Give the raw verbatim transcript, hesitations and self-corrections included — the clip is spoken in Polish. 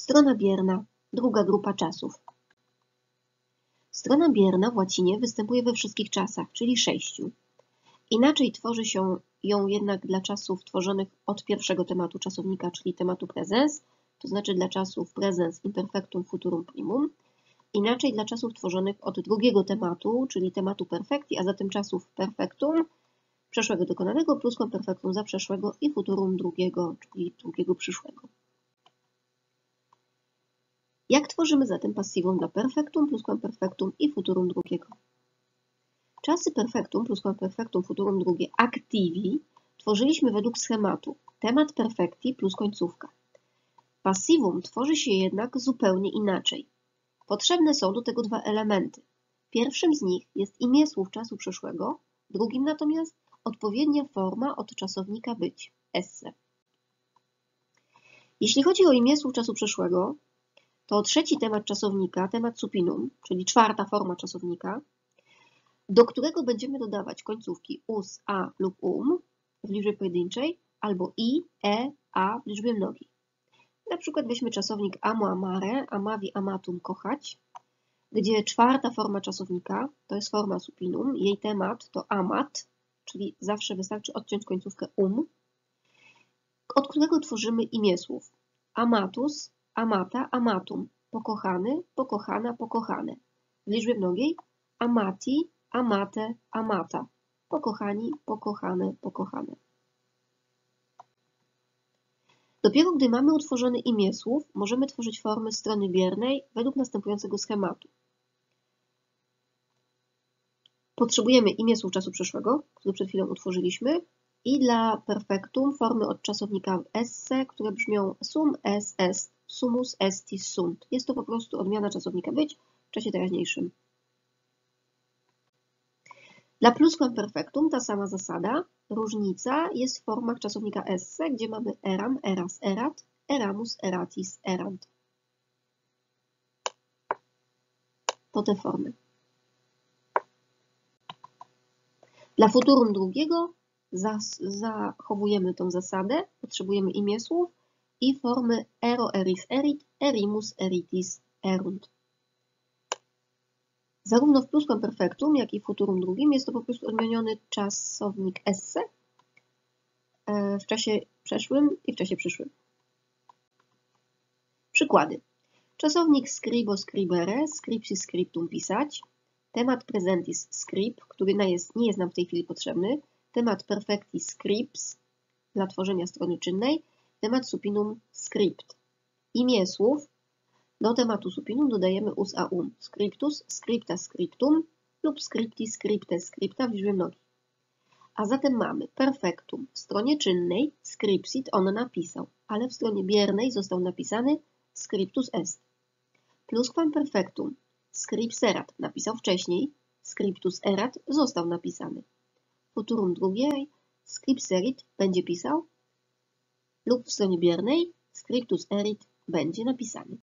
Strona bierna, druga grupa czasów. Strona bierna w łacinie występuje we wszystkich czasach, czyli sześciu. Inaczej tworzy się ją jednak dla czasów tworzonych od pierwszego tematu czasownika, czyli tematu presens, to znaczy dla czasów presens imperfectum futurum primum. Inaczej dla czasów tworzonych od drugiego tematu, czyli tematu perfekti, a zatem czasów perfektum, przeszłego dokonanego, plusquamperfectum zaprzeszłego i futurum drugiego, czyli drugiego przyszłego. Jak tworzymy zatem passivum dla perfektum, plusquamperfectum i futurum drugiego? Czasy perfektum, plusquamperfectum, futurum drugie activi tworzyliśmy według schematu temat perfekti plus końcówka. Passivum tworzy się jednak zupełnie inaczej. Potrzebne są do tego dwa elementy. Pierwszym z nich jest imię słów czasu przeszłego, drugim natomiast odpowiednia forma od czasownika być, esse. Jeśli chodzi o imię słów czasu przeszłego, to trzeci temat czasownika, temat supinum, czyli czwarta forma czasownika, do którego będziemy dodawać końcówki us, a lub um w liczbie pojedynczej, albo i, e, a w liczbie mnogiej. Na przykład weźmy czasownik amo, amare, amavi, amatum, kochać, gdzie czwarta forma czasownika to jest forma supinum, jej temat to amat, czyli zawsze wystarczy odciąć końcówkę um, od którego tworzymy imię słów amatus, amata, amatum, pokochany, pokochana, pokochane. W liczbie mnogiej amati, amate, amata, pokochani, pokochane, pokochane. Dopiero gdy mamy utworzone imię słów, możemy tworzyć formy strony biernej według następującego schematu. Potrzebujemy imię słów czasu przeszłego, który przed chwilą utworzyliśmy, i dla perfektum formy od czasownika esse, które brzmią sum es est, sumus estis sunt. Jest to po prostu odmiana czasownika być w czasie teraźniejszym. Dla plusquamperfectum ta sama zasada. Różnica jest w formach czasownika esse, gdzie mamy eram, eras, erat, eramus, eratis, erant. To te formy. Dla futurum drugiego zachowujemy tą zasadę, potrzebujemy imię słów i formy ero, eris, erit, erimus, eritis, erunt. Zarówno w plusquamperfectum, jak i w futurum drugim jest to po prostu odmieniony czasownik esse w czasie przeszłym i w czasie przyszłym. Przykłady. Czasownik scribo, scribere, scripsis, scriptum, pisać. Temat presentis, scrip, który nie jest, nie jest nam w tej chwili potrzebny. Temat perfecti, scrips, dla tworzenia strony czynnej. Temat supinum, script. Imię słów. Do tematu supinum dodajemy us a um, scriptus, scripta, scriptum lub scripti, scripte, scripta w liczbie mnogiej. A zatem mamy perfektum. W stronie czynnej scripsit on napisał, ale w stronie biernej został napisany scriptus est. Plusquamperfectum scripserat napisał wcześniej, scriptus erat został napisany. Futurum drugiej scripserit będzie pisał lub w stronie biernej scriptus erit będzie napisany.